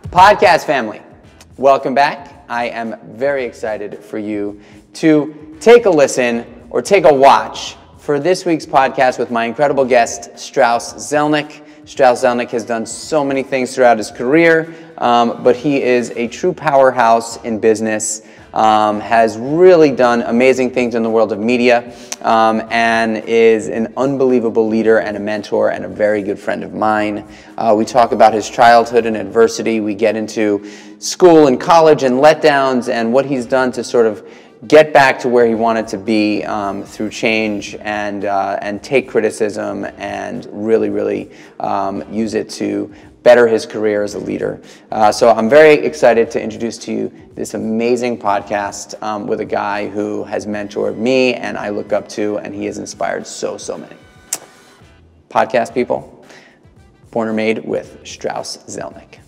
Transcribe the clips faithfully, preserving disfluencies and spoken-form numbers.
Podcast family, welcome back. I am very excited for you to take a listen or take a watch for this week's podcast with my incredible guest, Strauss Zelnick. Strauss Zelnick has done so many things throughout his career, um, but he is a true powerhouse in business, um, has really done amazing things in the world of media, um, and is an unbelievable leader and a mentor and a very good friend of mine. Uh, we talk about his childhood and adversity. We get into school and college and letdowns and what he's done to sort of get back to where he wanted to be um, through change and uh, and take criticism and really, really um, use it to better his career as a leader. Uh, so I'm very excited to introduce to you this amazing podcast um, with a guy who has mentored me and I look up to, and he has inspired so, so many. Podcast people, Born or Made with Strauss Zelnick.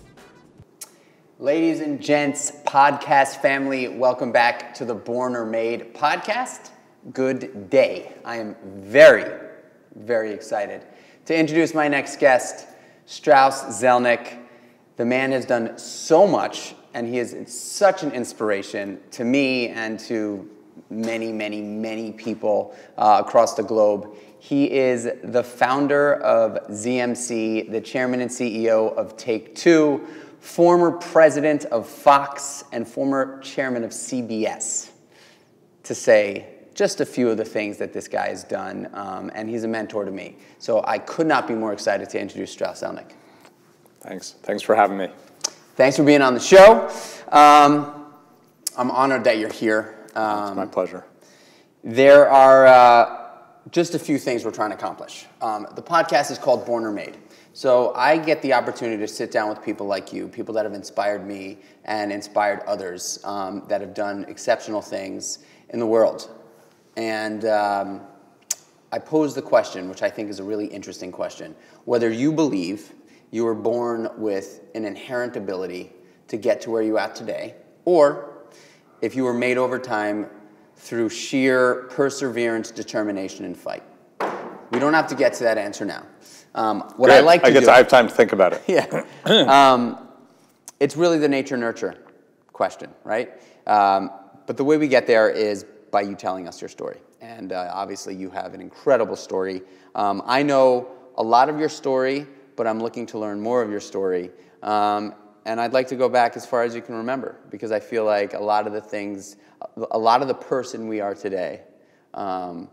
Ladies and gents, podcast family, welcome back to the Born or Made podcast. Good day. I am very, very excited to introduce my next guest, Strauss Zelnick. The man has done so much, and he is such an inspiration to me and to many, many, many people uh, across the globe. He is the founder of Z M C, the chairman and C E O of Take Two, former president of Fox, and former chairman of C B S, to say just a few of the things that this guy has done, um, and he's a mentor to me. So I could not be more excited to introduce Strauss Zelnick. Thanks. Thanks for having me. Thanks for being on the show. Um, I'm honored that you're here. Um, it's my pleasure. There are uh, just a few things we're trying to accomplish. Um, the podcast is called Born or Made. So I get the opportunity to sit down with people like you, people that have inspired me and inspired others um, that have done exceptional things in the world. And um, I pose the question, which I think is a really interesting question, whether you believe you were born with an inherent ability to get to where you're at today, or if you were made over time through sheer perseverance, determination, and fight. We don't have to get to that answer now. Um, what Good. I like to I get do, to, I have time to think about it. Yeah, um, it's really the nature-nurture question, right? Um, but the way we get there is by you telling us your story. And uh, obviously you have an incredible story. Um, I know a lot of your story, but I'm looking to learn more of your story. Um, and I'd like to go back as far as you can remember, because I feel like a lot of the things, a lot of the person we are today um,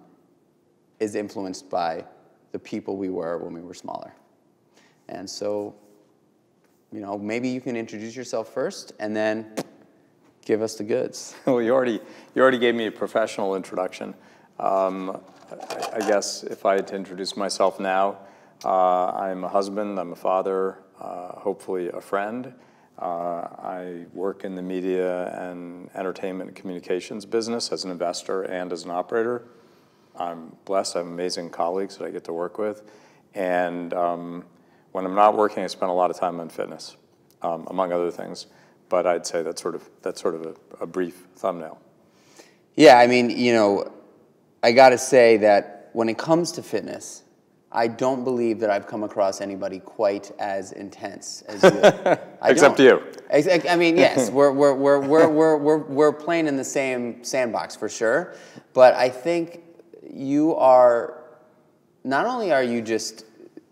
is influenced by the people we were when we were smaller. And so, you know, maybe you can introduce yourself first and then give us the goods. Well, you already, you already gave me a professional introduction. Um, I, I guess if I had to introduce myself now, uh, I'm a husband, I'm a father, uh, hopefully a friend. Uh, I work in the media and entertainment and communications business as an investor and as an operator. I'm blessed, I have amazing colleagues that I get to work with. And um, when I'm not working, I spend a lot of time on fitness, um, among other things. But I'd say that's sort of, that's sort of a, a brief thumbnail. Yeah, I mean, you know, I gotta say that when it comes to fitness, I don't believe that I've come across anybody quite as intense as you. I Except don't. you. I mean, yes, we're, we're, we're, we're, we're, we're, we're playing in the same sandbox for sure. But I think you are, not only are you just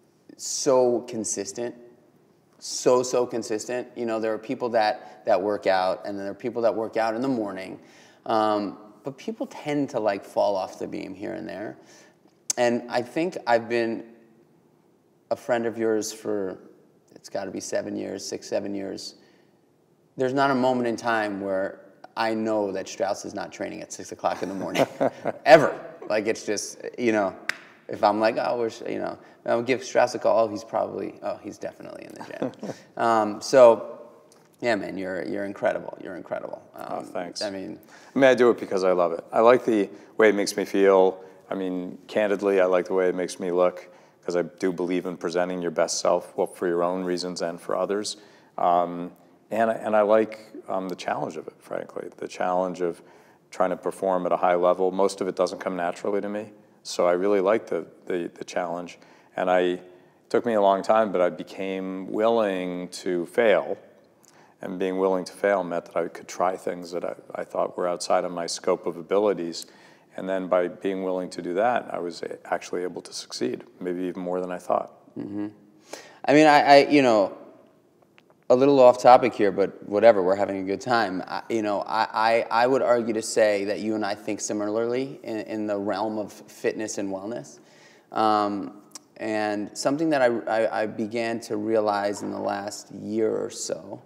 so consistent, so, so consistent. You know, there are people that, that work out, and then there are people that work out in the morning. Um, but people tend to, like, fall off the beam here and there. And I think I've been a friend of yours for, it's got to be seven years, six, seven years. There's not a moment in time where I know that Strauss is not training at six o'clock in the morning, ever. Like, it's just, you know, if I'm like, oh, we're, you know, I'll give Strauss a call, oh, he's probably, oh, he's definitely in the gym. um, so, yeah, man, you're you're incredible. You're incredible. Um, oh, thanks. I mean, I mean, I do it because I love it. I like the way it makes me feel. I mean, candidly, I like the way it makes me look, because I do believe in presenting your best self, well, for your own reasons and for others. Um, and, I, and I like um, the challenge of it, frankly, the challenge of trying to perform at a high level. Most of it doesn't come naturally to me, so I really like the, the, the challenge. And I, it took me a long time, but I became willing to fail And being willing to fail meant that I could try things that I, I thought were outside of my scope of abilities. And then by being willing to do that, I was actually able to succeed, maybe even more than I thought. Mm-hmm. I mean, I, I, you know, a little off topic here, but whatever, we're having a good time. I, you know, I, I, I would argue to say that you and I think similarly in, in the realm of fitness and wellness. Um, and something that I, I, I began to realize in the last year or so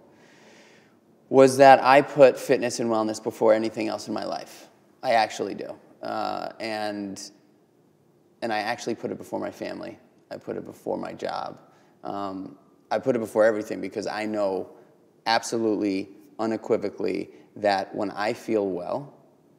was that I put fitness and wellness before anything else in my life. I actually do. Uh, and, and I actually put it before my family. I put it before my job. Um, I put it before everything because I know absolutely, unequivocally, that when I feel well,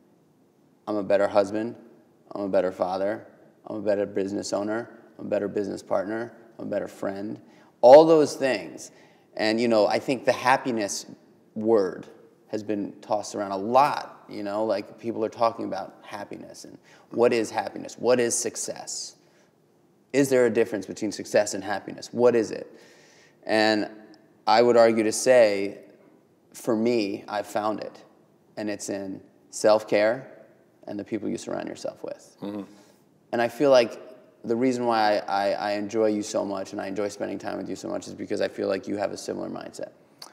I'm a better husband, I'm a better father, I'm a better business owner, I'm a better business partner, I'm a better friend. All those things. And, you know, I think the happiness word has been tossed around a lot, you know, like people are talking about happiness and what is happiness? What is success? Is there a difference between success and happiness? What is it? And I would argue to say, for me, I've found it. And it's in self-care and the people you surround yourself with. Mm-hmm. And I feel like the reason why I, I, I enjoy you so much and I enjoy spending time with you so much is because I feel like you have a similar mindset.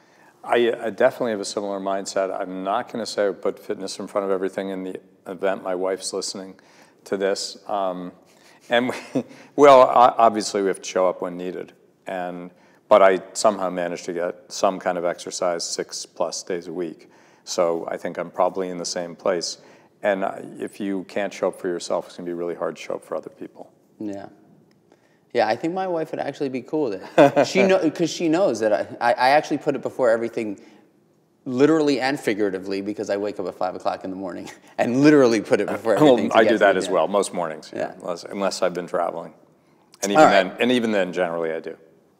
I, I definitely have a similar mindset. I'm not going to say I put fitness in front of everything in the event my wife's listening to this. Um, and we, well, obviously we have to show up when needed. And but I somehow managed to get some kind of exercise six plus days a week. So I think I'm probably in the same place. And if you can't show up for yourself, it's going to be really hard to show up for other people. Yeah. Yeah, I think my wife would actually be cool with it. She know, because she knows that I, I actually put it before everything, literally and figuratively, because I wake up at five o'clock in the morning and literally put it before everything. Well, I do that as well, most mornings, yeah. unless, unless I've been traveling. And even, right. then, and even then, generally, I do.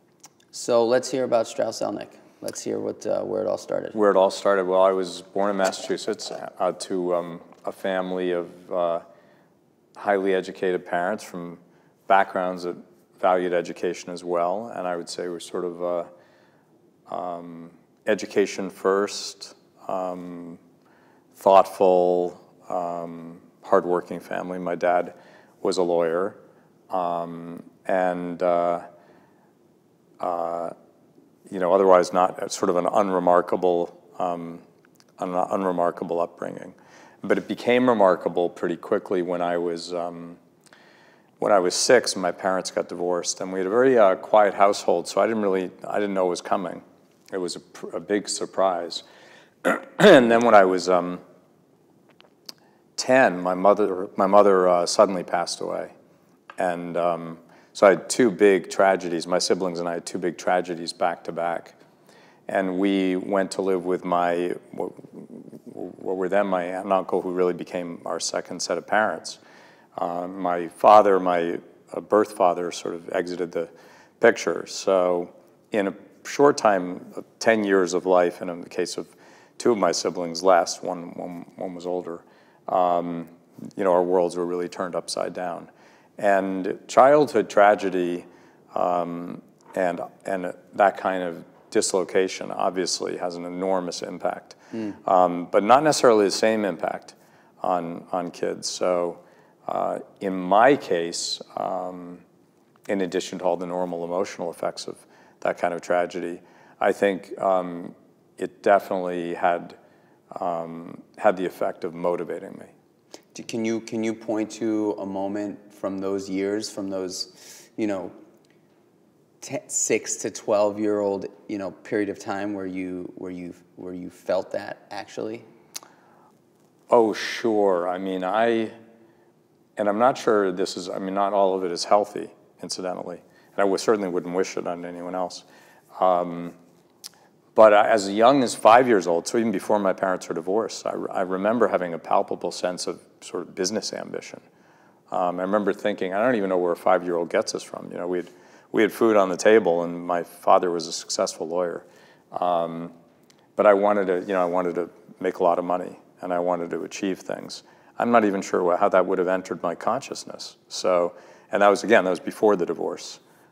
So let's hear about Strauss Zelnick. Let's hear what uh, where it all started. Where it all started. Well, I was born in Massachusetts uh, to um, a family of uh, highly educated parents from backgrounds that valued education as well, and I would say we're sort of uh, um, education first, um, thoughtful, um, hardworking family. My dad was a lawyer, um, and uh, uh, you know, otherwise not sort of an unremarkable, um, an unremarkable upbringing. But it became remarkable pretty quickly when I was. Um, When I was six, my parents got divorced, and we had a very uh, quiet household, so I didn't really, I didn't know it was coming. It was a, pr a big surprise. And then when I was um, ten, my mother, my mother uh, suddenly passed away. And um, so I had two big tragedies. My siblings and I had two big tragedies back to back. And we went to live with my, what, what were then my aunt and uncle, who really became our second set of parents. Uh, my father, my uh, birth father, sort of exited the picture. So in a short time, uh, ten years of life, and in the case of two of my siblings less, one, one, one was older, um, you know, our worlds were really turned upside down. And childhood tragedy um, and, and that kind of dislocation obviously has an enormous impact, mm. um, but not necessarily the same impact on, on kids. So. Uh, in my case, um, in addition to all the normal emotional effects of that kind of tragedy, I think um, it definitely had um, had the effect of motivating me. Can you can you point to a moment from those years, from those, you know, ten, six to twelve year old, you know, period of time where you where you where you felt that actually? Oh, sure. I mean, I. And I'm not sure this is, I mean, not all of it is healthy, incidentally. And I would, certainly wouldn't wish it on anyone else. Um, but as young as five years old, so even before my parents were divorced, I, I remember having a palpable sense of sort of business ambition. Um, I remember thinking, I don't even know where a five-year-old gets us from. You know, we had, we had food on the table, and my father was a successful lawyer. Um, but I wanted to, you know, I wanted to make a lot of money, and I wanted to achieve things. I'm not even sure how that would have entered my consciousness. So, and that was, again, that was before the divorce.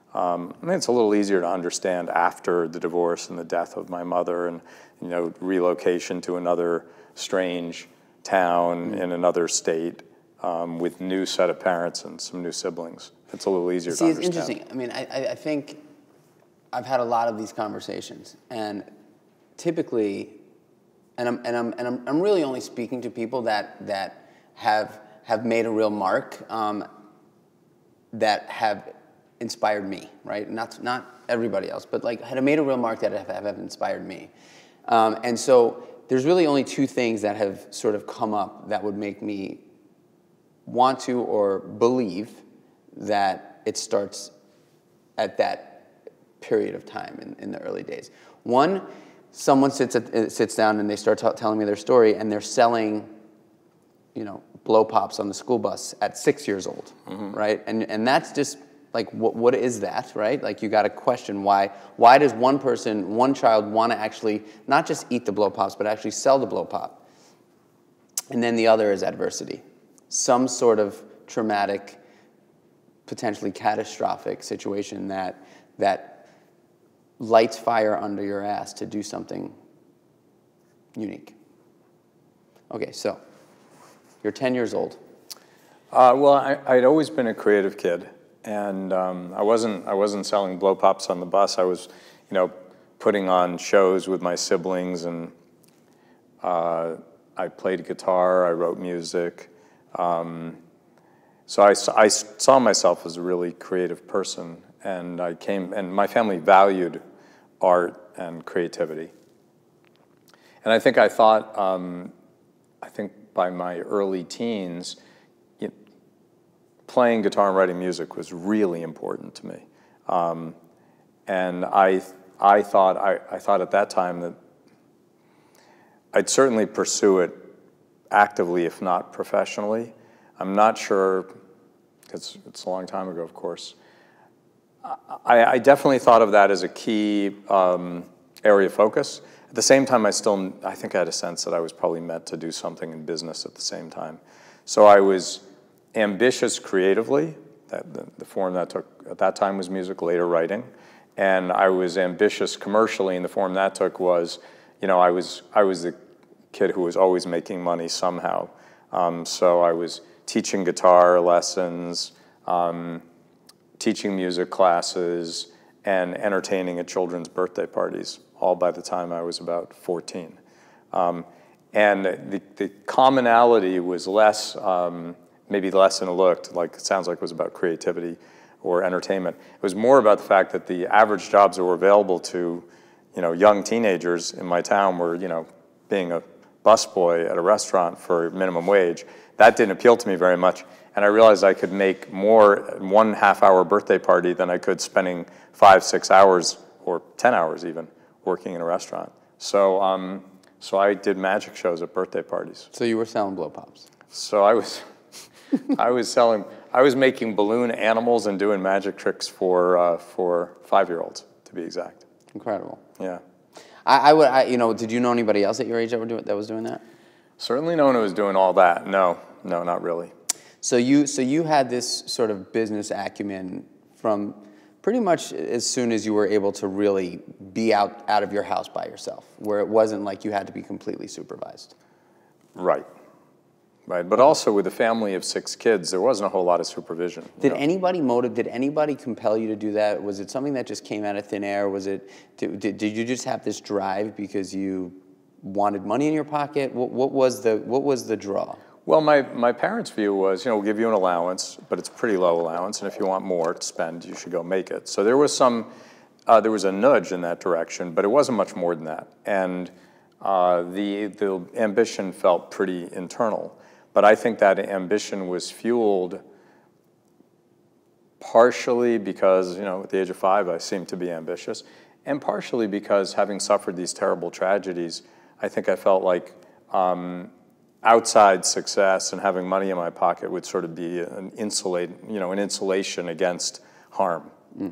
Um, I mean, it's a little easier to understand after the divorce and the death of my mother, and you know, relocation to another strange town in another state um, with new set of parents and some new siblings. It's a little easier See, to it's understand. interesting. I mean, I, I think I've had a lot of these conversations, and typically, and I'm and I'm and I'm, I'm really only speaking to people that that have have made a real mark, um, that have inspired me, right? Not not everybody else, but like had made a real mark that have, have inspired me. Um, and so there's really only two things that have sort of come up that would make me want to or believe that it starts at that period of time in, in the early days. One, someone sits at, sits down and they start t- telling me their story, and they're selling, you know, blow pops on the school bus at six years old, mm-hmm. right? And and that's just like, what what is that, right? Like, you got to question why why does one person, one child, want to actually not just eat the blow pops, but actually sell the blow pop? And then the other is adversity, some sort of traumatic, potentially catastrophic situation that that lights fire under your ass to do something unique. Okay, so you're ten years old. Uh, well, I, I'd always been a creative kid, and um, I wasn't I wasn't selling blow pops on the bus. I was, you know, putting on shows with my siblings, and uh, I played guitar. I wrote music. Um, so I, I saw myself as a really creative person, and I came, and my family valued art and creativity. And I think I thought, um, I think by my early teens, you know, playing guitar and writing music was really important to me. Um, and I, I thought, I, I thought at that time that I'd certainly pursue it actively, if not professionally. I'm not sure, because it's a long time ago, of course. I, I definitely thought of that as a key um, area of focus. At the same time, I still, I think I had a sense that I was probably meant to do something in business at the same time. So I was ambitious creatively. That, the, the form that took at that time was music, later writing. And I was ambitious commercially, and the form that took was, you know, I was, I was the kid who was always making money somehow. Um, so I was teaching guitar lessons, um, teaching music classes, and entertaining at children's birthday parties, all by the time I was about fourteen. Um, and the, the commonality was less, um, maybe less than it looked, like it sounds like it was about creativity or entertainment. It was more about the fact that the average jobs that were available to, you know, young teenagers in my town were, you know, being a busboy at a restaurant for minimum wage. That didn't appeal to me very much. And I realized I could make more in one half-hour birthday party than I could spending five, six hours, or ten hours even, working in a restaurant. So, um, so I did magic shows at birthday parties. So you were selling blow pops. So I was, I was selling, I was making balloon animals and doing magic tricks for uh, for five-year-olds, to be exact. Incredible. Yeah. I, I would, I, you know, did you know anybody else at your age that were doing that was doing that? Certainly no one who was doing all that. No, no, not really. So you, so you had this sort of business acumen from pretty much as soon as you were able to really be out, out of your house by yourself, where it wasn't like you had to be completely supervised. Right, right. But also with a family of six kids, there wasn't a whole lot of supervision. Did know? anybody motive? Did anybody compel you to do that? Was it something that just came out of thin air? Was it? Did, did, did you just have this drive because you wanted money in your pocket? What, what was the what was the draw? Well, my, my parents' view was, you know, we'll give you an allowance, but it's a pretty low allowance, and if you want more to spend, you should go make it. So there was some, uh, there was a nudge in that direction, but it wasn't much more than that. And uh, the, the ambition felt pretty internal. But I think that ambition was fueled partially because, you know, at the age of five, I seemed to be ambitious, and partially because having suffered these terrible tragedies, I think I felt like um, outside success and having money in my pocket would sort of be an insulate, you know, an insulation against harm. Mm.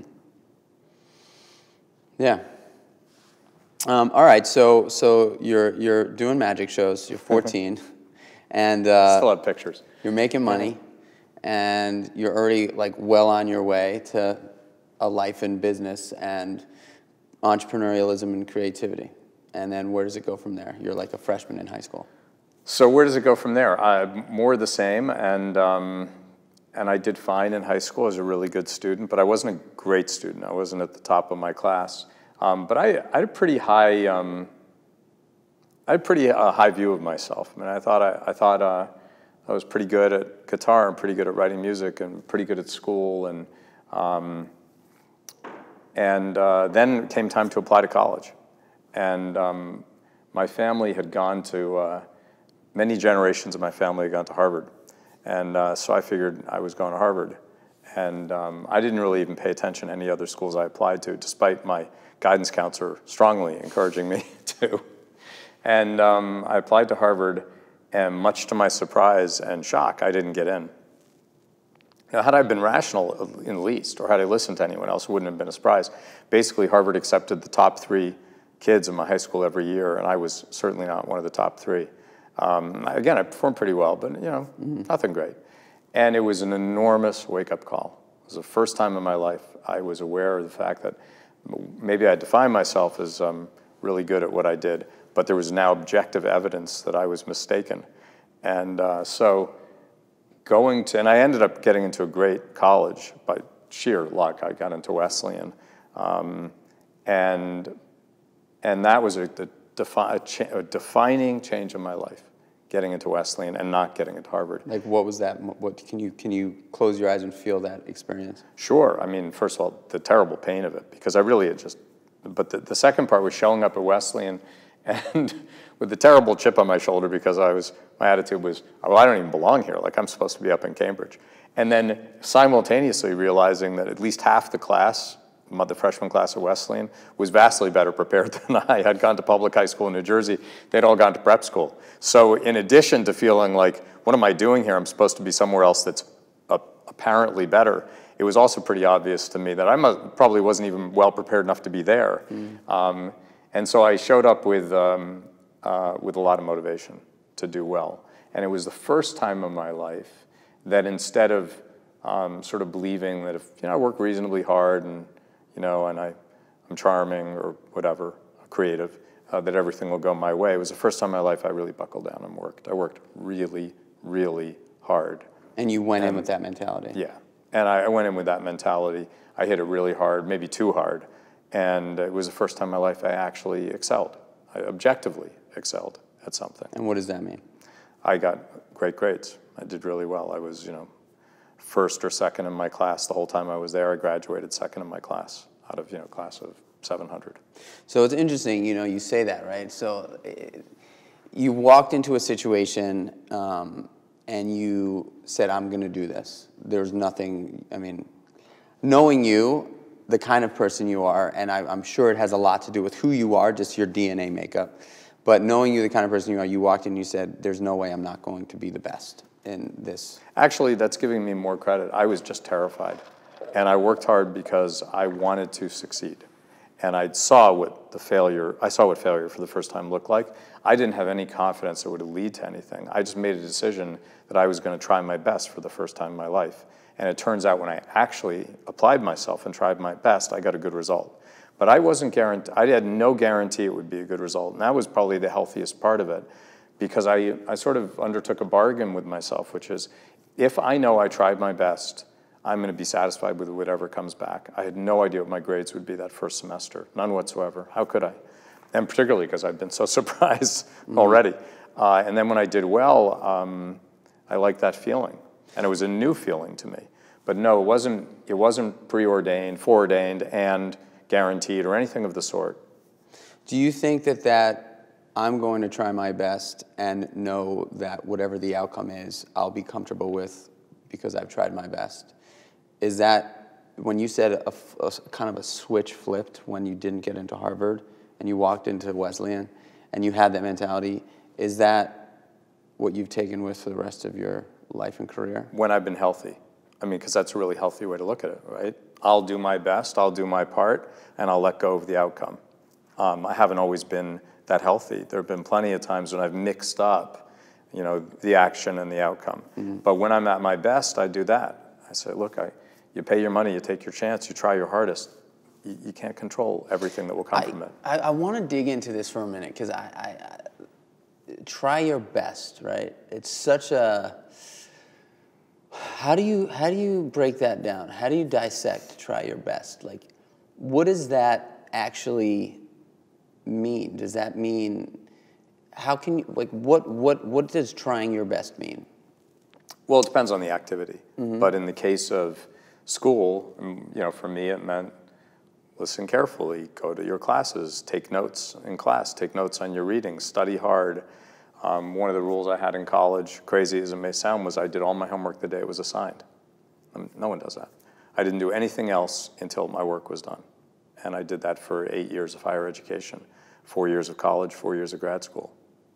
Yeah. Um, all right. So, so you're you're doing magic shows. You're fourteen, and uh, still have pictures. You're making money, and you're already like well on your way to a life in business and entrepreneurialism and creativity. And then where does it go from there? You're like a freshman in high school. So where does it go from there? Uh, more the same, and um, and I did fine in high school. I was a really good student, but I wasn't a great student. I wasn't at the top of my class. Um, but I, I had a pretty high, um, I had a pretty uh, high view of myself. I mean, I thought I, I thought uh, I was pretty good at guitar and pretty good at writing music and pretty good at school, and um, and uh, then came time to apply to college, and um, my family had gone to. Uh, Many generations of my family had gone to Harvard, and uh, so I figured I was going to Harvard. And um, I didn't really even pay attention to any other schools I applied to, despite my guidance counselor strongly encouraging me to. And um, I applied to Harvard, and much to my surprise and shock, I didn't get in. Now, had I been rational in the least, or had I listened to anyone else, it wouldn't have been a surprise. Basically, Harvard accepted the top three kids in my high school every year, and I was certainly not one of the top three. Um, again, I performed pretty well, but you know, mm-hmm. nothing great. And it was an enormous wake-up call. It was the first time in my life I was aware of the fact that maybe I defined myself as um, really good at what I did, but there was now objective evidence that I was mistaken. And uh, so going to, and I ended up getting into a great college by sheer luck. I got into Wesleyan. Um, and, and that was a, the Defi a, cha a defining change in my life, getting into Wesleyan and not getting into Harvard. Like, what was that? What can you can you close your eyes and feel that experience? Sure. I mean, first of all, the terrible pain of it, because I really had just. But the, the second part was showing up at Wesleyan, and with the terrible chip on my shoulder, because I was my attitude was, well, I don't even belong here. Like, I'm supposed to be up in Cambridge, and then simultaneously realizing that at least half the class. The freshman class at Wesleyan was vastly better prepared than I. Had gone to public high school in New Jersey. They'd all gone to prep school. So in addition to feeling like, what am I doing here? I'm supposed to be somewhere else that's uh, apparently better. It was also pretty obvious to me that I must, probably wasn't even well prepared enough to be there. Mm. Um, and so I showed up with, um, uh, with a lot of motivation to do well. And it was the first time in my life that instead of um, sort of believing that if you know, I work reasonably hard and you know, and I, I'm charming or whatever, creative, uh, that everything will go my way. It was the first time in my life I really buckled down and worked. I worked really, really hard. And you went and, in with that mentality? Yeah, and I, I went in with that mentality. I hit it really hard, maybe too hard, and it was the first time in my life I actually excelled. I objectively excelled at something. And what does that mean? I got great grades. I did really well. I was, you know, first or second in my class the whole time I was there. I graduated second in my class out of, you know, class of seven hundred. So it's interesting, you know, you say that, right? So it, you walked into a situation um, and you said, I'm going to do this. There's nothing, I mean, knowing you, the kind of person you are, and I, I'm sure it has a lot to do with who you are, just your D N A makeup, but knowing you, the kind of person you are, you walked in and you said, there's no way I'm not going to be the best in this. Actually, that's giving me more credit. I was just terrified. And I worked hard because I wanted to succeed. And I saw what the failure, I saw what failure for the first time looked like. I didn't have any confidence it would lead to anything. I just made a decision that I was going to try my best for the first time in my life. And it turns out when I actually applied myself and tried my best, I got a good result. But I wasn't guaranteed, I had no guarantee it would be a good result. And that was probably the healthiest part of it. Because I, I sort of undertook a bargain with myself, which is, if I know I tried my best, I'm going to be satisfied with whatever comes back. I had no idea what my grades would be that first semester, none whatsoever. How could I? And particularly because I've been so surprised mm-hmm. already. Uh, and then when I did well, um, I liked that feeling. And it was a new feeling to me. But no, it wasn't, it wasn't preordained, foreordained, and guaranteed, or anything of the sort. Do you think that that I'm going to try my best and know that whatever the outcome is, I'll be comfortable with because I've tried my best? Is that, when you said a, a kind of a switch flipped when you didn't get into Harvard and you walked into Wesleyan and you had that mentality, is that what you've taken with for the rest of your life and career? When I've been healthy. I mean, because that's a really healthy way to look at it, right? I'll do my best, I'll do my part, and I'll let go of the outcome. Um, I haven't always been that healthy. There have been plenty of times when I've mixed up, you know, the action and the outcome. Mm-hmm. But when I'm at my best, I do that. I say, look, I, you pay your money, you take your chance, you try your hardest. You, you can't control everything that will come I, from it. I, I want to dig into this for a minute because I, I, I try your best, right? It's such a. How do you how do you break that down? How do you dissect try your best? Like, what does that actually mean? Does that mean how can you like what what what does trying your best mean? Well, it depends on the activity. Mm-hmm. But in the case of school, you know, for me it meant listen carefully, go to your classes, take notes in class, take notes on your reading, study hard. Um, one of the rules I had in college, crazy as it may sound, was I did all my homework the day it was assigned. Um, no one does that. I didn't do anything else until my work was done. And I did that for eight years of higher education, four years of college, four years of grad school.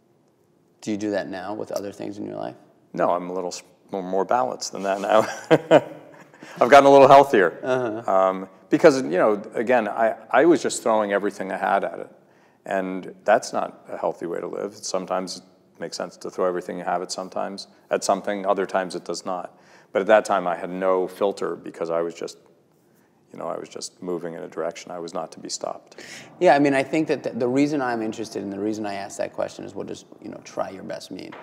Do you do that now with other things in your life? No, I'm a little more balanced than that now. I've gotten a little healthier. Uh-huh. um, because, you know, again, I, I was just throwing everything I had at it. And that's not a healthy way to live. Sometimes it makes sense to throw everything you have at sometimes at something, other times it does not. But at that time I had no filter because I was just, you know, I was just moving in a direction I was not to be stopped. Yeah, I mean, I think that the, the reason I'm interested and the reason I asked that question is what does, you know, try your best mean?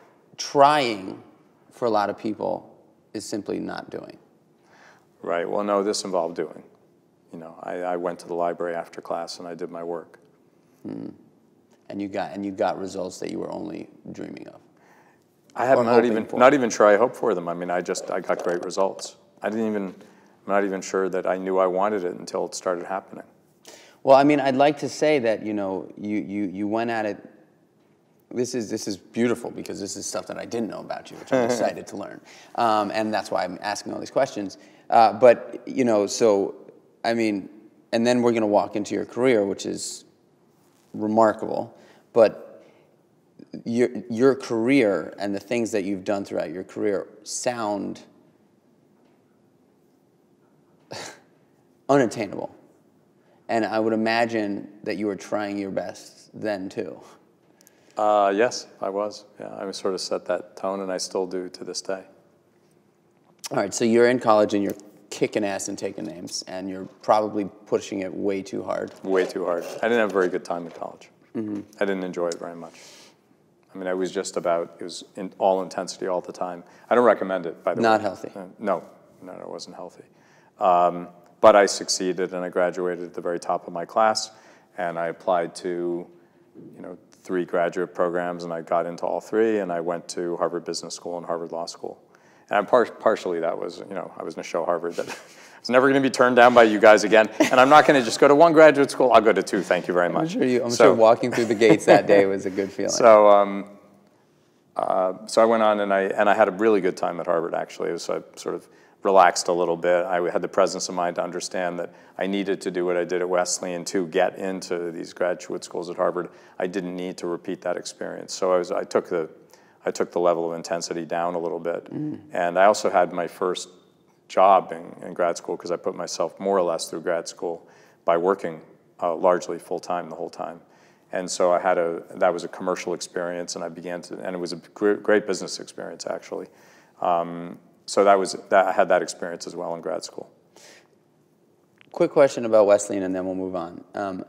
Trying, for a lot of people, is simply not doing. Right, well, no, this involved doing. You know, I, I went to the library after class and I did my work. Hmm. And you got and you got results that you were only dreaming of. I have not even for. not even sure I hoped for them. I mean, I just I got great results. I didn't even I'm not even sure that I knew I wanted it until it started happening. Well, I mean, I'd like to say that you know you you you went at it. This is this is beautiful because this is stuff that I didn't know about you, which I'm excited to learn, um, and that's why I'm asking all these questions. Uh, but you know, so I mean, and then we're going to walk into your career, which is remarkable, but your your career and the things that you've done throughout your career sound unattainable, and I would imagine that you were trying your best then too. Uh, yes, I was. Yeah, I sort of set that tone, and I still do to this day. All right, so you're in college and you're kicking ass and taking names, and you're probably pushing it way too hard. Way too hard. I didn't have a very good time in college. Mm-hmm. I didn't enjoy it very much. I mean, I was just about, it was in all intensity all the time. I don't recommend it, by the Not way. Not healthy. Uh, no, no, it wasn't healthy. Um, but I succeeded, and I graduated at the very top of my class, and I applied to, you know, three graduate programs, and I got into all three, and I went to Harvard Business School and Harvard Law School. And par partially that was, you know, I was going to show Harvard that I was never going to be turned down by you guys again. And I'm not going to just go to one graduate school. I'll go to two. Thank you very much. I'm sure, you, I'm so, sure walking through the gates that day was a good feeling. So, um, uh, so I went on and I and I had a really good time at Harvard. Actually, it was, I sort of relaxed a little bit. I had the presence of mind to understand that I needed to do what I did at Wesleyan to get into these graduate schools at Harvard. I didn't need to repeat that experience. So I was I took the I took the level of intensity down a little bit. Mm. And I also had my first job in, in grad school because I put myself more or less through grad school by working uh, largely full-time the whole time. And so I had a, that was a commercial experience, and I began to, and it was a great, great business experience, actually. Um, so that was, that, I had that experience as well in grad school. Quick question about Wesleyan, and then we'll move on. Um,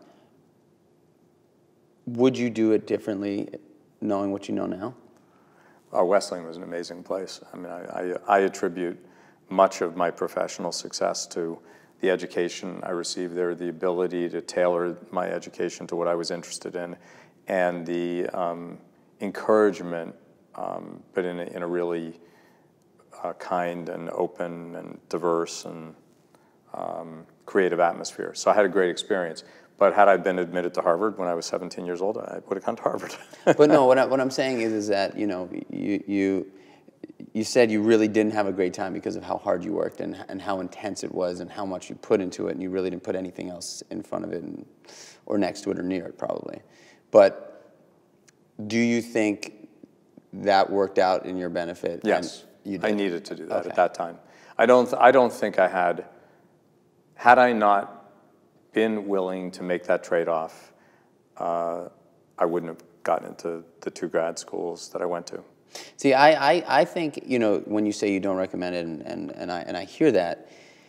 would you do it differently knowing what you know now? Uh, Wesleyan was an amazing place. I mean, I, I, I attribute much of my professional success to the education I received there, the ability to tailor my education to what I was interested in, and the um, encouragement, um, but in a, in a really uh, kind and open and diverse and um, creative atmosphere. So I had a great experience. But had I been admitted to Harvard when I was seventeen years old, I would have gone to Harvard. But no, what, I, what I'm saying is, is that, you know, you, you, you said you really didn't have a great time because of how hard you worked and, and how intense it was and how much you put into it, and you really didn't put anything else in front of it and, or next to it or near it, probably. But do you think that worked out in your benefit? Yes, and you did? I needed to do that Okay. at that time. I don't, I don't think I had, had I not been willing to make that trade-off, uh, I wouldn't have gotten into the two grad schools that I went to. See, I, I, I think, you know, when you say you don't recommend it, and, and, and, I, and I hear that,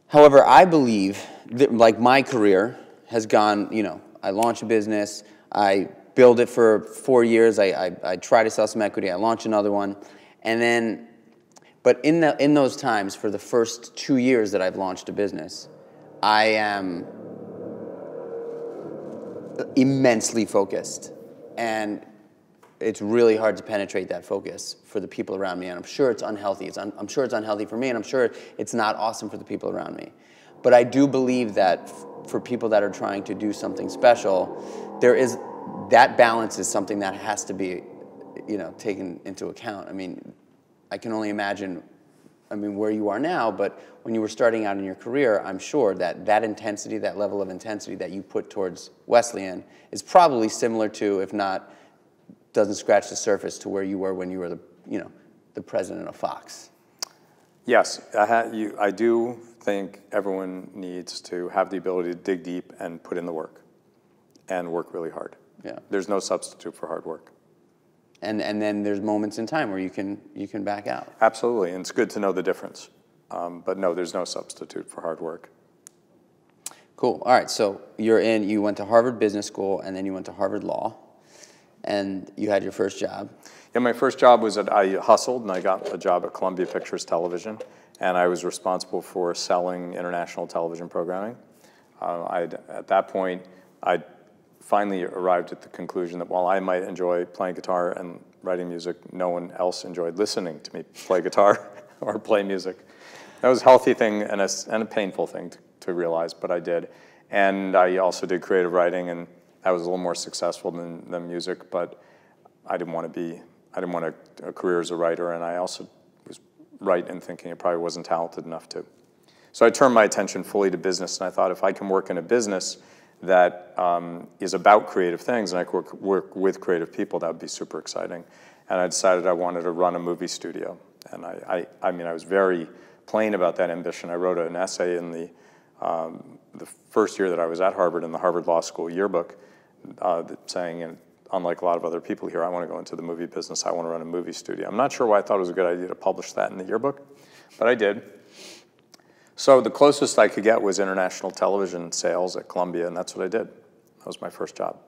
However, I believe that, like, my career has gone, you know, I launch a business, I build it for four years, I, I, I try to sell some equity, I launch another one, and then, but in, the, in those times, for the first two years that I've launched a business, I am immensely focused, and it's really hard to penetrate that focus for the people around me, and I'm sure it's unhealthy. It's un- I'm sure it's unhealthy for me, and I'm sure it's not awesome for the people around me. But I do believe that f- for people that are trying to do something special, there is, that balance is something that has to be, you know, taken into account. I mean, I can only imagine, I mean, where you are now, but when you were starting out in your career, I'm sure that that intensity, that level of intensity that you put towards Wesleyan is probably similar to, if not, doesn't scratch the surface to where you were when you were the, you know, the president of Fox. Yes, I, ha- you, I do think everyone needs to have the ability to dig deep and put in the work, and work really hard. Yeah. There's no substitute for hard work. And and then there's moments in time where you can you can back out. Absolutely, and it's good to know the difference. Um, but no, there's no substitute for hard work. Cool. All right. So you're in. You went to Harvard Business School, and then you went to Harvard Law, and you had your first job. Yeah, my first job was that I hustled, and I got a job at Columbia Pictures Television, and I was responsible for selling international television programming. Uh, I'd, at that point, I finally arrived at the conclusion that while I might enjoy playing guitar and writing music, no one else enjoyed listening to me play guitar or play music. That was a healthy thing and a, and a painful thing to, to realize, but I did. And I also did creative writing, and that was a little more successful than, than music, but I didn't want to be, I didn't want a, a career as a writer, and I also was right in thinking I probably wasn't talented enough to. So I turned my attention fully to business, and I thought if I can work in a business that um, is about creative things, and I could work, work with creative people, that would be super exciting. And I decided I wanted to run a movie studio. And I, I, I mean, I was very plain about that ambition. I wrote an essay in the, um, the first year that I was at Harvard in the Harvard Law School yearbook uh, that saying, and unlike a lot of other people here, I want to go into the movie business. I want to run a movie studio. I'm not sure why I thought it was a good idea to publish that in the yearbook, but I did. So the closest I could get was international television sales at Columbia, and that's what I did. That was my first job.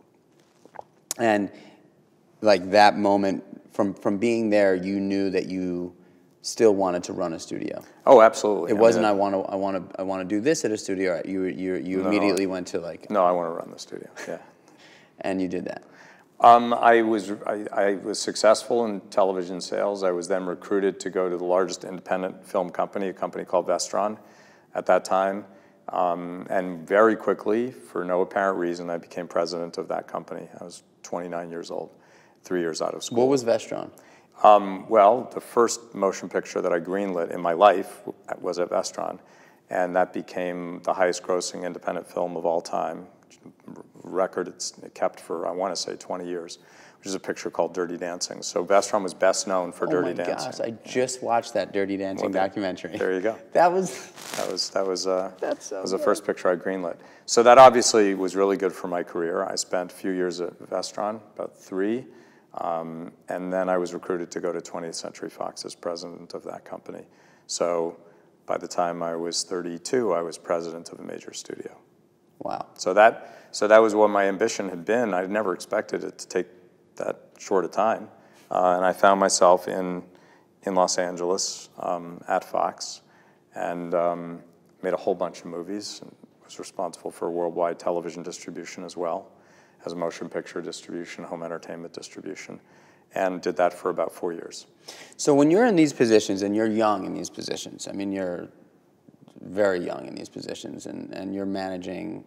And like that moment, from, from being there, you knew that you still wanted to run a studio. Oh, absolutely. It I wasn't mean, I want to I want to I want to do this at a studio. You you you no, immediately went to like. No, I want to run the studio. Yeah. And you did that. Um, I was I, I was successful in television sales. I was then recruited to go to the largest independent film company, a company called Vestron, at that time, um, and very quickly, for no apparent reason, I became president of that company. I was twenty-nine years old, three years out of school. What was Vestron? Um, well, the first motion picture that I greenlit in my life was at Vestron, and that became the highest-grossing independent film of all time. Record it's kept for, I want to say, twenty years, which is a picture called Dirty Dancing. So Vestron was best known for oh Dirty my Dancing. Gosh, I yeah. just watched that Dirty Dancing well, documentary. There you go. That was that was that was uh, That's so that was the good. first picture I greenlit. So that obviously was really good for my career. I spent a few years at Vestron, about three, um, and then I was recruited to go to twentieth Century Fox as president of that company. So by the time I was thirty-two, I was president of a major studio. Wow. So that so that was what my ambition had been. I never expected it to take that short a time. Uh, and I found myself in in Los Angeles um, at Fox, and um, made a whole bunch of movies, and was responsible for worldwide television distribution as well as motion picture distribution, home entertainment distribution, and did that for about four years. So when you're in these positions, and you're young in these positions, I mean, you're very young in these positions, and, and you're managing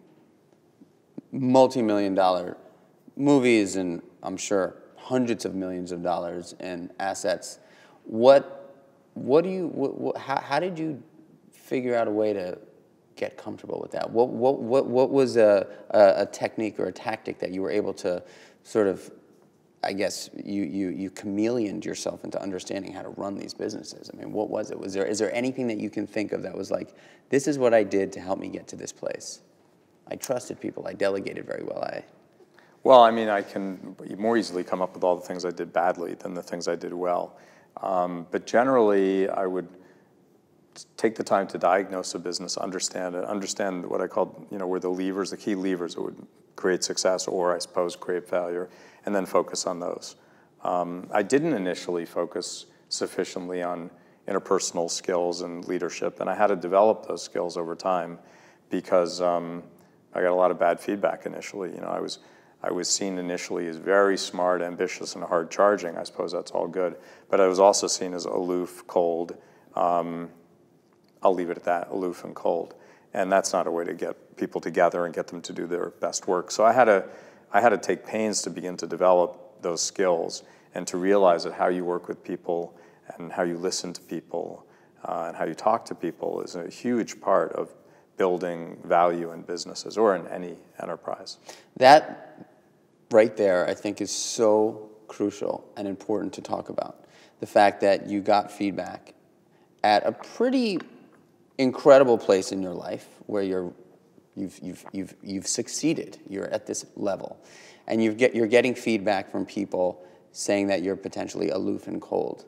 multi-million dollar movies, and I'm sure hundreds of millions of dollars in assets. What, what do you, what, what, how, how did you figure out a way to get comfortable with that? What, what, what, what was a, a, a technique or a tactic that you were able to sort of, I guess, you, you, you chameleoned yourself into understanding how to run these businesses? I mean, what was it? Was there, is there anything that you can think of that was like, this is what I did to help me get to this place? I trusted people. I delegated very well. I. Well, I mean, I can more easily come up with all the things I did badly than the things I did well. Um, but generally, I would take the time to diagnose a business, understand it, understand what I call, you know, were the levers, the key levers that would create success or, I suppose, create failure, and then focus on those. Um, I didn't initially focus sufficiently on interpersonal skills and leadership, and I had to develop those skills over time because um, I got a lot of bad feedback initially. You know, I was I was seen initially as very smart, ambitious, and hard charging. I suppose that's all good, but I was also seen as aloof, cold. Um, I'll leave it at that, aloof and cold, and that's not a way to get people together and get them to do their best work. So I had to I had to take pains to begin to develop those skills and to realize that how you work with people and how you listen to people uh, and how you talk to people is a huge part of building value in businesses or in any enterprise. That right there, I think, is so crucial and important to talk about. The fact that you got feedback at a pretty incredible place in your life where you're, you've, you've, you've, you've succeeded. You're at this level. And you've get, you're getting feedback from people saying that you're potentially aloof and cold.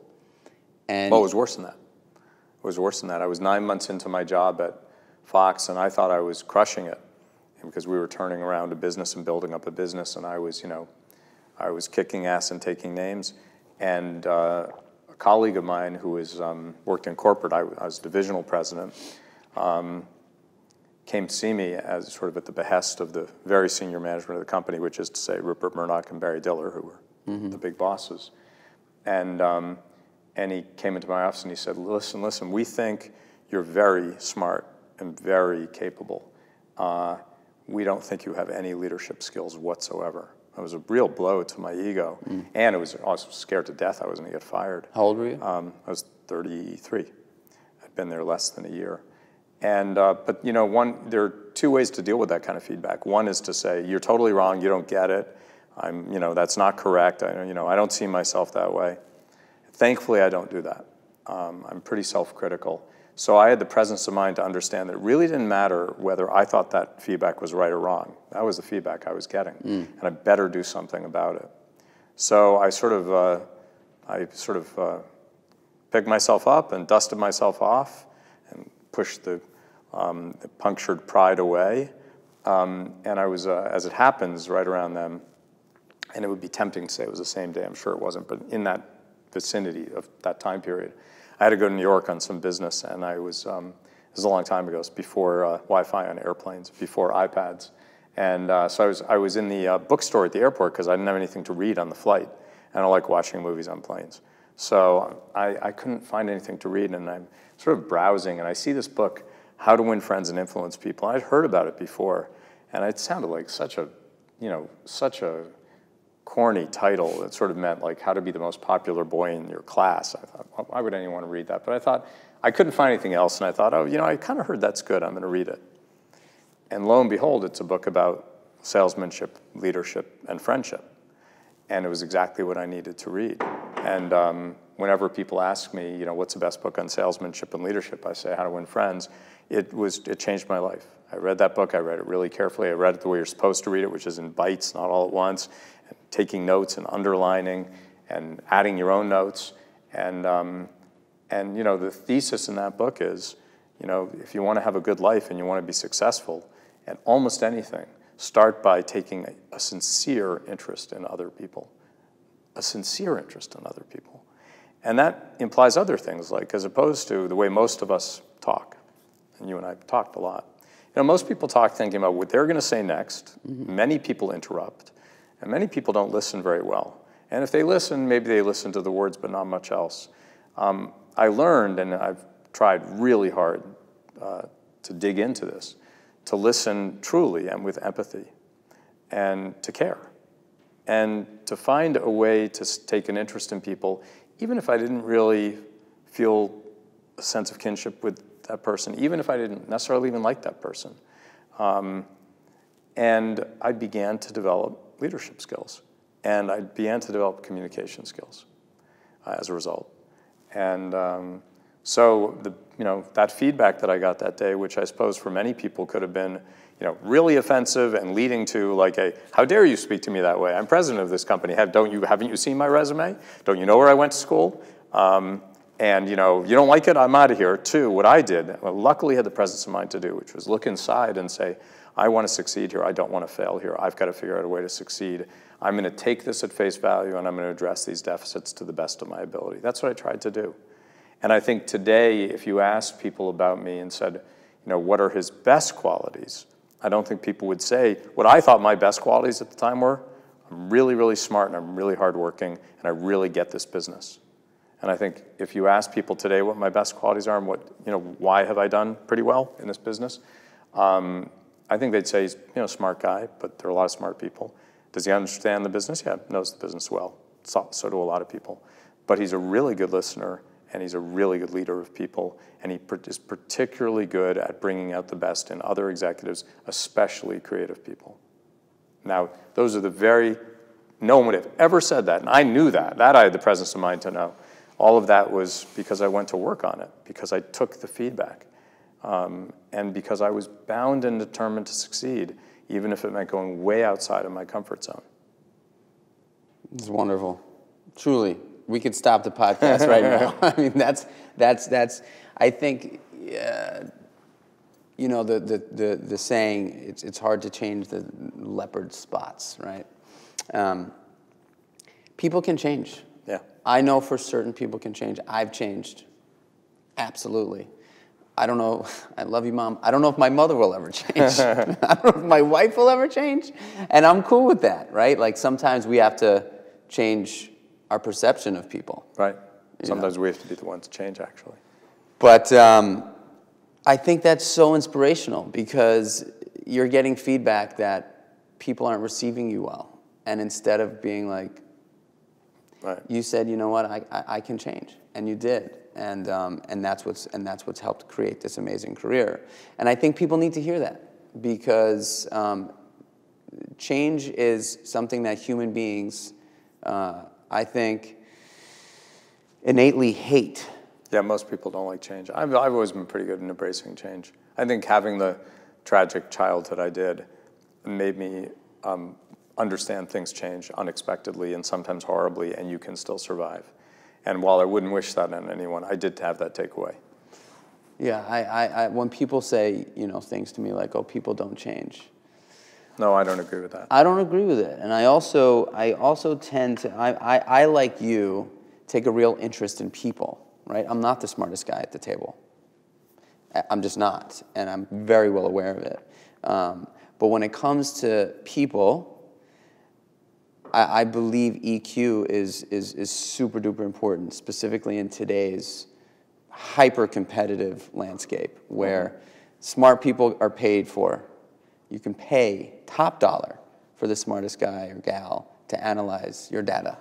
And well, it was worse than that. It was worse than that. I was nine months into my job at Fox, and I thought I was crushing it because we were turning around a business and building up a business, and I was, you know, I was kicking ass and taking names. And uh, a colleague of mine who was um, worked in corporate, I, I was divisional president, um, came to see me as sort of at the behest of the very senior management of the company, which is to say Rupert Murdoch and Barry Diller, who were mm-hmm. the big bosses. And um, and he came into my office and he said, listen, listen, we think you're very smart and very capable. Uh, we don't think you have any leadership skills whatsoever. It was a real blow to my ego. Mm. And it was, I was scared to death I was going to get fired. How old were you? Um, I was thirty-three. I'd been there less than a year. And, uh, but you know, one, there are two ways to deal with that kind of feedback. One is to say, you're totally wrong, you don't get it. I'm, you know, that's not correct. I, you know, I don't see myself that way. Thankfully, I don't do that. Um, I'm pretty self-critical. So I had the presence of mind to understand that it really didn't matter whether I thought that feedback was right or wrong. That was the feedback I was getting, mm. and I better do something about it. So I sort of, uh, I sort of uh, picked myself up and dusted myself off and pushed the, um, the punctured pride away. Um, and I was, uh, as it happens, right around them, and it would be tempting to say it was the same day, I'm sure it wasn't, but in that vicinity of that time period, I had to go to New York on some business, and I was, um, it was a long time ago, it was before uh, Wi-Fi on airplanes, before iPads. And uh, so I was, I was in the uh, bookstore at the airport because I didn't have anything to read on the flight. And I don't like watching movies on planes. So I, I couldn't find anything to read, and I'm sort of browsing, and I see this book, How to Win Friends and Influence People. I'd heard about it before, and it sounded like such a, you know, such a corny title. It sort of meant like how to be the most popular boy in your class. I thought, well, why would anyone want to read that? But I thought, I couldn't find anything else, and I thought, oh, you know, I kind of heard that's good. I'm going to read it. And lo and behold, it's a book about salesmanship, leadership, and friendship. And it was exactly what I needed to read. And um, whenever people ask me, you know, what's the best book on salesmanship and leadership, I say How to Win Friends. It was, it changed my life. I read that book. I read it really carefully. I read it the way you're supposed to read it, which is in bites, not all at once, and taking notes and underlining and adding your own notes. And, um, and you know, the thesis in that book is, you know, if you want to have a good life and you want to be successful at almost anything, start by taking a, a sincere interest in other people, a sincere interest in other people. And that implies other things, like as opposed to the way most of us talk, and you and I talked a lot. You know, most people talk thinking about what they're going to say next. Mm-hmm. Many people interrupt, and many people don't listen very well. And if they listen, maybe they listen to the words, but not much else. Um, I learned, and I've tried really hard uh, to dig into this, to listen truly and with empathy, and to care, and to find a way to take an interest in people, even if I didn't really feel a sense of kinship with that person, even if I didn't necessarily even like that person. Um, and I began to develop leadership skills, and I began to develop communication skills uh, as a result. And um, so the, you know, that feedback that I got that day, which I suppose for many people could have been, you know, really offensive and leading to like a, how dare you speak to me that way? I'm president of this company. Have, don't you, haven't you seen my resume? Don't you know where I went to school? Um, And, you know, you don't like it, I'm out of here. Two, what I did, well, luckily had the presence of mind to do, which was look inside and say, I want to succeed here. I don't want to fail here. I've got to figure out a way to succeed. I'm going to take this at face value, and I'm going to address these deficits to the best of my ability. That's what I tried to do. And I think today, if you asked people about me and said, you know, what are his best qualities? I don't think people would say, what I thought my best qualities at the time were, I'm really, really smart, and I'm really hardworking, and I really get this business. And I think if you ask people today what my best qualities are and what, you know, why have I done pretty well in this business, um, I think they'd say he's, you know, a smart guy, but there are a lot of smart people. Does he understand the business? Yeah, knows the business well. So, so do a lot of people. But he's a really good listener, and he's a really good leader of people, and he is particularly good at bringing out the best in other executives, especially creative people. Now, those are the very, no one would have ever said that, and I knew that. That I had the presence of mind to know. All of that was because I went to work on it, because I took the feedback, um, and because I was bound and determined to succeed, even if it meant going way outside of my comfort zone. It's wonderful. Truly. We could stop the podcast right now. I mean, that's, that's, that's, I think, uh, you know, the, the, the, the saying, it's, it's hard to change the leopard spots, right? Um, people can change. Yeah. I know for certain people can change. I've changed. Absolutely. I don't know. I love you, Mom. I don't know if my mother will ever change. I don't know if my wife will ever change. And I'm cool with that, right? Like sometimes we have to change our perception of people. Right. Sometimes know? we have to be the ones to change, actually. But um, I think that's so inspirational because you're getting feedback that people aren't receiving you well. And instead of being like, right. You said, you know what, I, I, I can change, and you did, and um, and that's what's and that's what's helped create this amazing career. And I think people need to hear that because um, change is something that human beings, uh, I think, innately hate. Yeah, most people don't like change. I've I've always been pretty good in embracing change. I think having the tragic childhood I did made me. Um, understand things change unexpectedly and sometimes horribly, and you can still survive. And while I wouldn't wish that on anyone, I did have that takeaway. Yeah, I, I, I, when people say, you know, things to me like, oh, people don't change. No, I don't agree with that. I don't agree with it. And I also, I also tend to, I, I, I, like you, take a real interest in people, right? I'm not the smartest guy at the table. I'm just not, and I'm very well aware of it. Um, but when it comes to people, I believe E Q is, is, is super duper important, specifically in today's hyper-competitive landscape where mm-hmm. smart people are paid for. You can pay top dollar for the smartest guy or gal to analyze your data.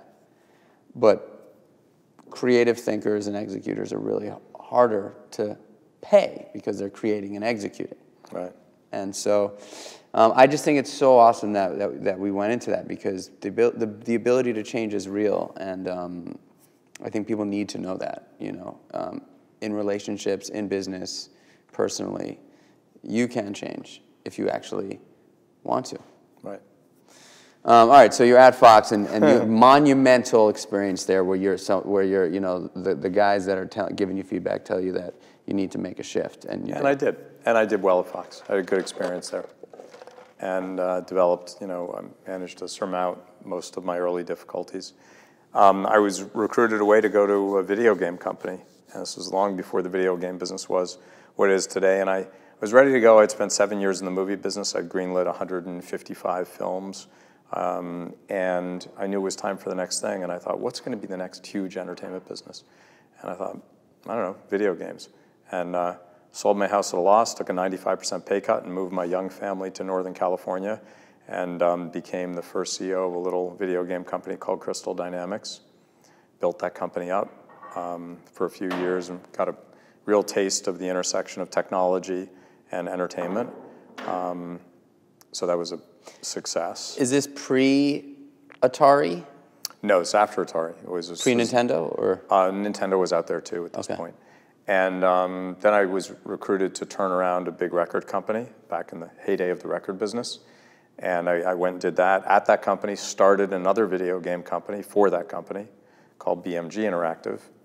But creative thinkers and executors are really harder to pay because they're creating and executing. Right. And so um, I just think it's so awesome that, that, that we went into that because the, the, the ability to change is real. And um, I think people need to know that, you know, um, in relationships, in business, personally, you can change if you actually want to. Right. Um, all right, so you're at Fox, and, and you monumental experience there where you're, so, where you're, you know, the, the guys that are tell, giving you feedback tell you that you need to make a shift. And, you and did. I did. And I did well at Fox. I had a good experience there. And uh, developed, you know, I managed to surmount most of my early difficulties. Um, I was recruited away to go to a video game company. And this was long before the video game business was what it is today. And I was ready to go. I'd spent seven years in the movie business. I'd greenlit one hundred fifty-five films. Um, and I knew it was time for the next thing. And I thought, what's going to be the next huge entertainment business? And I thought, I don't know, video games. And uh, sold my house at a loss, took a ninety-five percent pay cut, and moved my young family to Northern California, and um, became the first C E O of a little video game company called Crystal Dynamics. Built that company up um, for a few years and got a real taste of the intersection of technology and entertainment. Um, so that was a success. Is this pre-Atari? No, it's after Atari. It was pre-Nintendo, or uh, Nintendo was out there too at this okay. point. And um, then I was recruited to turn around a big record company back in the heyday of the record business. And I, I went and did that at that company, started another video game company for that company called B M G Interactive.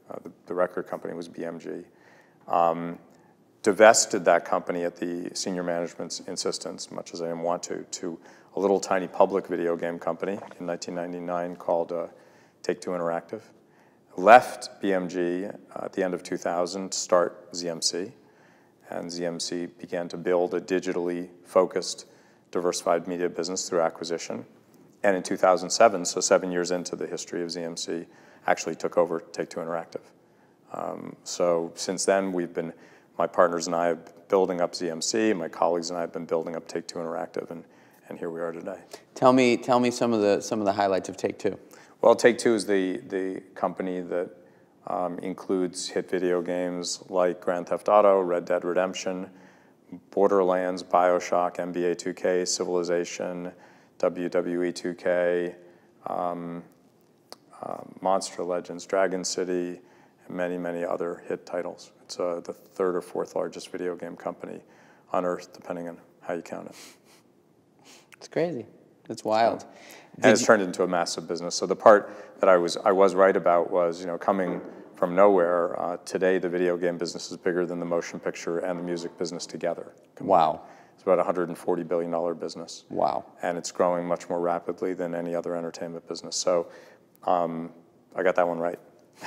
Uh, the, the record company was B M G. Um, divested that company at the senior management's insistence, much as I didn't want to, to a little tiny public video game company in nineteen ninety-nine called uh, Take-Two Interactive. Left B M G uh, at the end of two thousand to start Z M C, and Z M C began to build a digitally focused, diversified media business through acquisition. And in two thousand seven, so seven years into the history of Z M C, actually took over Take-Two Interactive. Um, so since then, we've been, my partners and I have been building up Z M C, my colleagues and I have been building up Take-Two Interactive, and, and here we are today. Tell me, tell me some of the some of the highlights of Take-Two. Well, Take-Two is the, the company that um, includes hit video games like Grand Theft Auto, Red Dead Redemption, Borderlands, BioShock, N B A two K, Civilization, W W E two K, um, uh, Monster Legends, Dragon City, and many, many other hit titles. It's uh, the third or fourth largest video game company on Earth, depending on how you count it. It's crazy. It's wild. Yeah. And it's turned into a massive business. So the part that I was I was right about was, you know, coming from nowhere, uh, today the video game business is bigger than the motion picture and the music business together. Wow. It's about a one hundred forty billion dollars business. Wow. And it's growing much more rapidly than any other entertainment business. So um, I got that one right.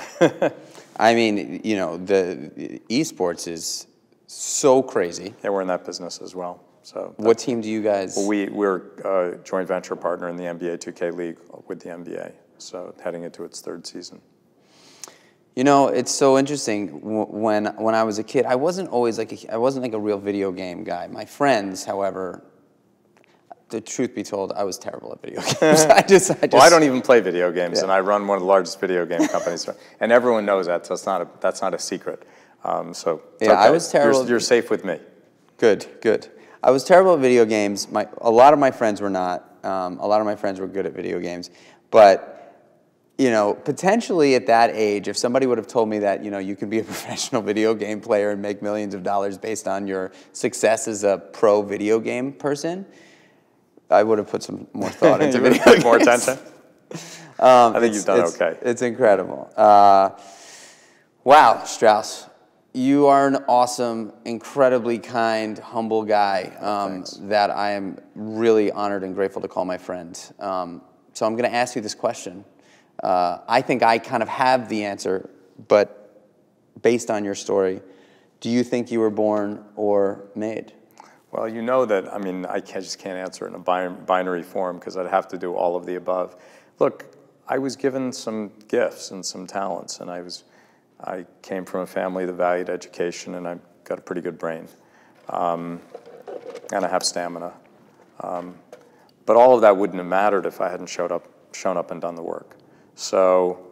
I mean, you know, the esports is so crazy. Yeah, we're in that business as well. So what team do you guys? Well, we, we're a joint venture partner in the N B A two K League with the N B A, so heading into its third season. You know, it's so interesting. When when I was a kid, I wasn't always like a, I wasn't like a real video game guy. My friends, however, the truth be told, I was terrible at video games. I just, I just. Well, I don't even play video games, Yeah. and I run one of the largest video game companies, and everyone knows that. So it's not a, that's not a secret. Um, so it's yeah, okay. I was terrible. You're, you're safe with me. Good, good. I was terrible at video games. My, a lot of my friends were not. Um, a lot of my friends were good at video games. But, you know, potentially at that age, if somebody would have told me that, you know, you could be a professional video game player and make millions of dollars based on your success as a pro video game person, I would have put some more thought into video games. More attention? Um, I think you've done it's, okay. It's incredible. Uh, wow, Strauss. You are an awesome, incredibly kind, humble guy um, that I am really honored and grateful to call my friend. Um, so I'm going to ask you this question. Uh, I think I kind of have the answer, but based on your story, do you think you were born or made? Well, you know that, I mean, I can't, just can't answer it in a binary form because I'd have to do all of the above. Look, I was given some gifts and some talents, and I was... I came from a family that valued education, and I've got a pretty good brain. Um, and I have stamina. Um, but all of that wouldn't have mattered if I hadn't showed up, shown up and done the work. So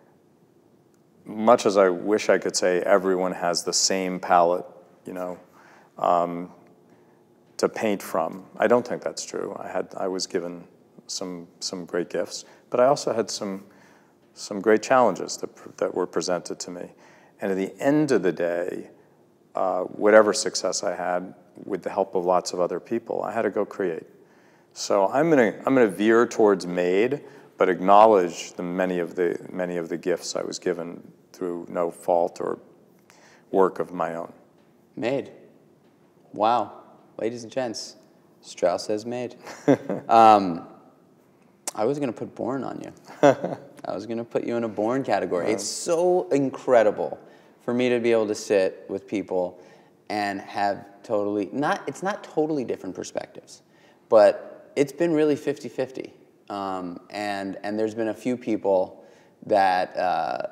much as I wish I could say everyone has the same palette, you know, um, to paint from, I don't think that's true. I had, I was given some, some great gifts, but I also had some some great challenges that, that were presented to me. And at the end of the day, uh, whatever success I had, with the help of lots of other people, I had to go create. So I'm gonna, I'm gonna veer towards made, but acknowledge the many of the, many of the gifts I was given through no fault or work of my own. Made. Wow. Ladies and gents, Strauss says made. um, I was gonna put born on you. I was going to put you in a born category. It's so incredible for me to be able to sit with people and have totally, not, it's not totally different perspectives, but it's been really fifty fifty. Um, and, and there's been a few people that uh,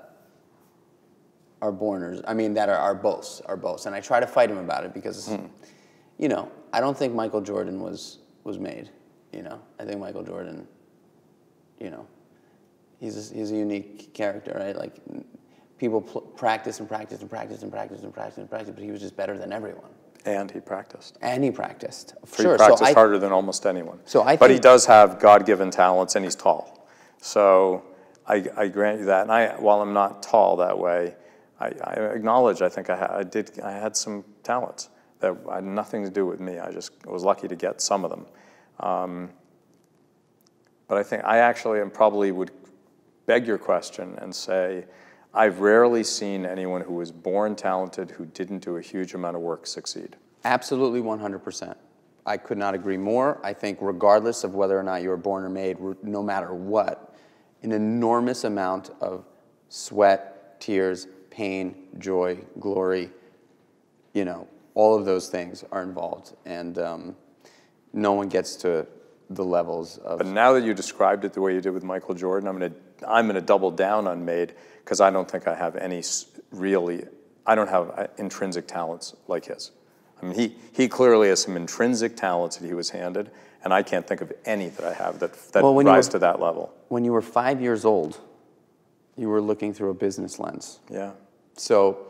are borners, I mean, that are, are boths, are boths. And I try to fight him about it because, mm. you know, I don't think Michael Jordan was, was made, you know. I think Michael Jordan, you know, He's a, he's a unique character, right? Like, people pl practice and practice and practice and practice and practice and practice, but he was just better than everyone. And he practiced. And he practiced. So sure. He practiced so I, harder than almost anyone. So I but think, he does have God-given talents, and he's tall. So I, I grant you that. And I, while I'm not tall that way, I, I acknowledge I think I, ha I did. I had some talents that had nothing to do with me. I just was lucky to get some of them. Um, but I think I actually am probably would beg your question and say, I've rarely seen anyone who was born talented who didn't do a huge amount of work succeed. Absolutely one hundred percent. I could not agree more. I think regardless of whether or not you were born or made, no matter what, an enormous amount of sweat, tears, pain, joy, glory, you know, all of those things are involved. And um, no one gets to the levels of... But now that you described it the way you did with Michael Jordan, I'm going to I'm going to double down on made, because I don't think I have any really, I don't have intrinsic talents like his. I mean, he, he clearly has some intrinsic talents that he was handed, and I can't think of any that I have that, that well, rise were, to that level. When you were five years old, you were looking through a business lens. Yeah. So,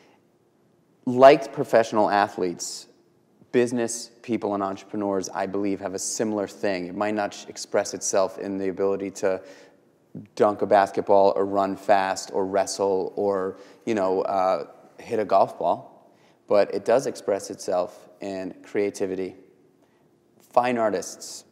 like professional athletes, business people and entrepreneurs, I believe, have a similar thing. It might not express itself in the ability to dunk a basketball or run fast or wrestle or, you know, uh, hit a golf ball, but it does express itself in creativity. Fine artists.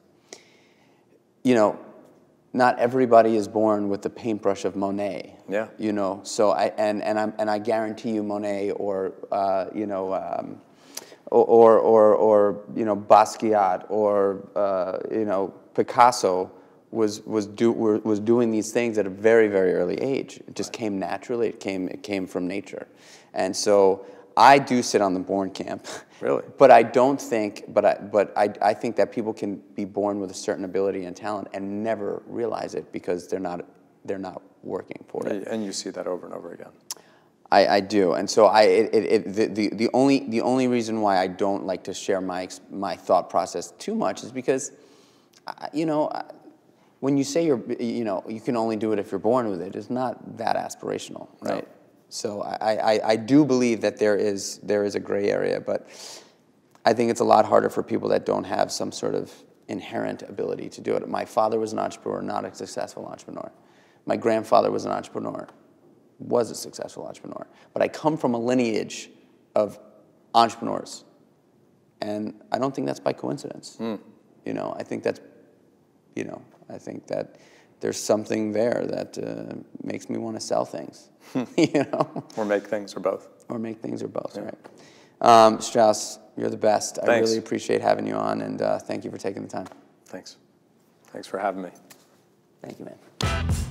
You know, not everybody is born with the paintbrush of Monet. Yeah. You know, so I and and I and I guarantee you, Monet or uh, you know, um, or or or you know, Basquiat or uh, you know, Picasso was was do was doing these things at a very very early age. It just came naturally. It came it came from nature, and so I do sit on the born camp. Really? But I don't think, but I, but I, I think that people can be born with a certain ability and talent and never realize it because they're not, they're not working for it. And you see that over and over again. I, I do, and so I, it, it, it, the, the, the only, the only reason why I don't like to share my, my thought process too much is because, you know, when you say you're, you know, you can only do it if you're born with it, it's not that aspirational, right? No. So I, I, I do believe that there is, there is a gray area, but I think it's a lot harder for people that don't have some sort of inherent ability to do it. My father was an entrepreneur, not a successful entrepreneur. My grandfather was an entrepreneur, was a successful entrepreneur. But I come from a lineage of entrepreneurs, and I don't think that's by coincidence. Mm. You know, I think that's, you know, I think that there's something there that uh, makes me want to sell things, you know? Or make things, or both. Or make things, or both, yeah. Right. Um, Strauss, you're the best. Thanks. I really appreciate having you on, and uh, thank you for taking the time. Thanks. Thanks for having me. Thank you, man.